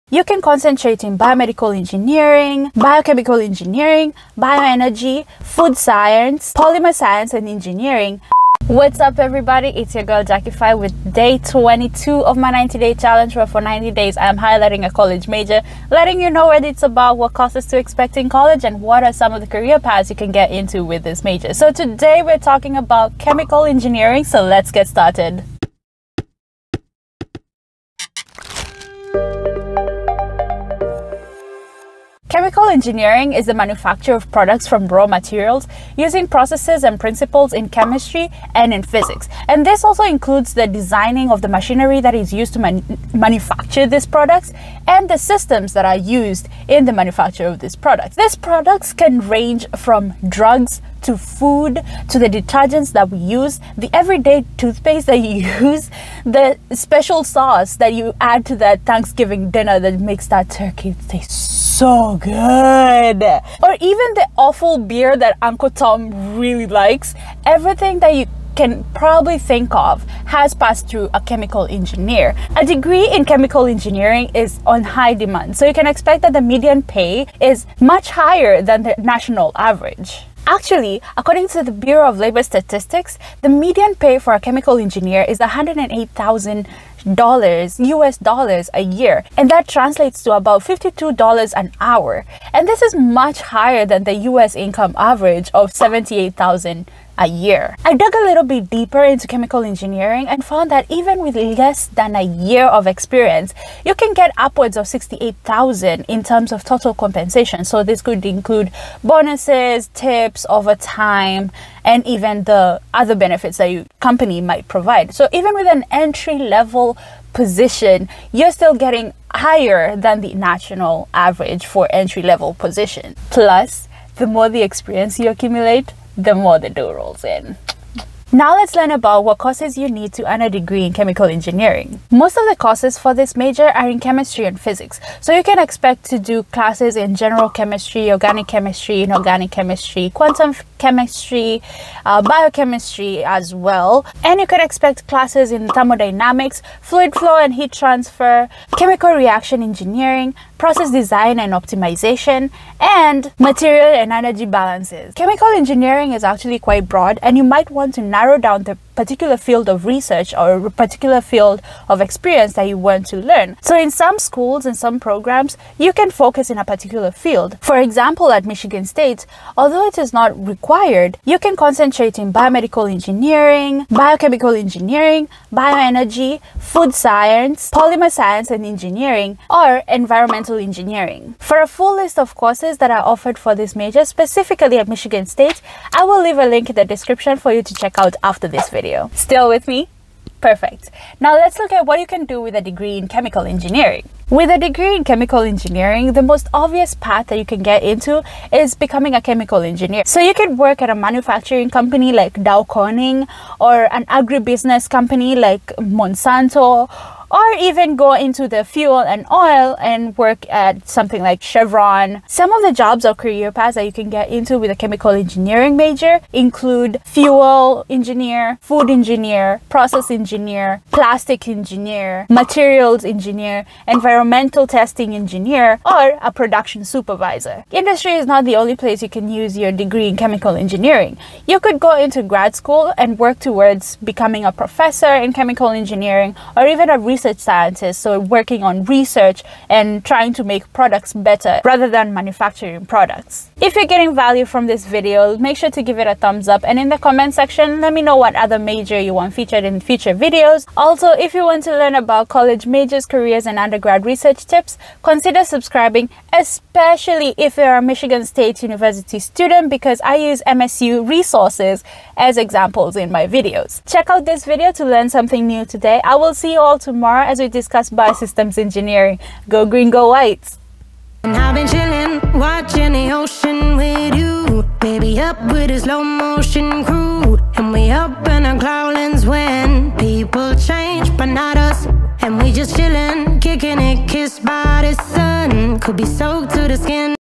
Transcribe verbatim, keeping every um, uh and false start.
You can concentrate in biomedical engineering, biochemical engineering, bioenergy, food science, polymer science and engineering. What's up everybody, it's your girl Jacqify with day twenty-two of my ninety day challenge, where for ninety days I am highlighting a college major, letting you know what it's about, what courses to expect in college, and what are some of the career paths you can get into with this major. So today we're talking about chemical engineering, so let's get started. Chemical engineering is the manufacture of products from raw materials using processes and principles in chemistry and in physics. And this also includes the designing of the machinery that is used to man manufacture these products and the systems that are used in the manufacture of these products. These products can range from drugs to food, to the detergents that we use, the everyday toothpaste that you use, the special sauce that you add to that Thanksgiving dinner that makes that turkey taste so good, or even the awful beer that Uncle Tom really likes. Everything that you can probably think of has passed through a chemical engineer. A degree in chemical engineering is on high demand, so you can expect that the median pay is much higher than the national average. Actually, according to the Bureau of Labor Statistics, the median pay for a chemical engineer is one hundred eight thousand dollars U S dollars a year, and that translates to about fifty-two dollars an hour. And this is much higher than the U S income average of seventy-eight thousand dollars a year. I dug a little bit deeper into chemical engineering and found that even with less than a year of experience, you can get upwards of sixty-eight thousand dollars in terms of total compensation. So this could include bonuses, tips, overtime, and even the other benefits that your company might provide. So even with an entry-level position, you're still getting higher than the national average for entry-level position. Plus, the more the experience you accumulate, the more the dough rolls in. Now let's learn about what courses you need to earn a degree in chemical engineering. Most of the courses for this major are in chemistry and physics, so you can expect to do classes in general chemistry, organic chemistry, inorganic chemistry, quantum chemistry, uh, biochemistry as well. And you can expect classes in thermodynamics, fluid flow and heat transfer, chemical reaction engineering, process design and optimization, and material and energy balances. Chemical engineering is actually quite broad, and you might want to narrow down the particular field of research or a particular field of experience that you want to learn. So in some schools and some programs, you can focus in a particular field. For example, at Michigan State, although it is not required, you can concentrate in biomedical engineering, biochemical engineering, bioenergy, food science, polymer science and engineering, or environmental engineering. For a full list of courses that are offered for this major, specifically at Michigan State, I will leave a link in the description for you to check out after this video. Still with me? Perfect. Now let's look at what you can do with a degree in chemical engineering. With a degree in chemical engineering, the most obvious path that you can get into is becoming a chemical engineer. So you can work at a manufacturing company like Dow Corning, or an agribusiness company like Monsanto, or even go into the fuel and oil and work at something like Chevron. Some of the jobs or career paths that you can get into with a chemical engineering major include fuel engineer, food engineer, process engineer, plastic engineer, materials engineer, environmental testing engineer, or a production supervisor. Industry is not the only place you can use your degree in chemical engineering. You could go into grad school and work towards becoming a professor in chemical engineering, or even a research research scientist, so working on research and trying to make products better rather than manufacturing products. If you're getting value from this video, make sure to give it a thumbs up, and in the comment section let me know what other major you want featured in future videos. Also, if you want to learn about college majors, careers and undergrad research tips, consider subscribing, especially if you're a Michigan State University student, because I use M S U resources as examples in my videos. Check out this video to learn something new today. I will see you all tomorrow as we discuss biosystems engineering. Go green, go white. And I've been chilling, watching the ocean with you, baby, up with a slow motion crew. And we up in our cloudlands when people change, but not us. And we just chilling, kicking it, kissed by the sun, could be soaked to the skin.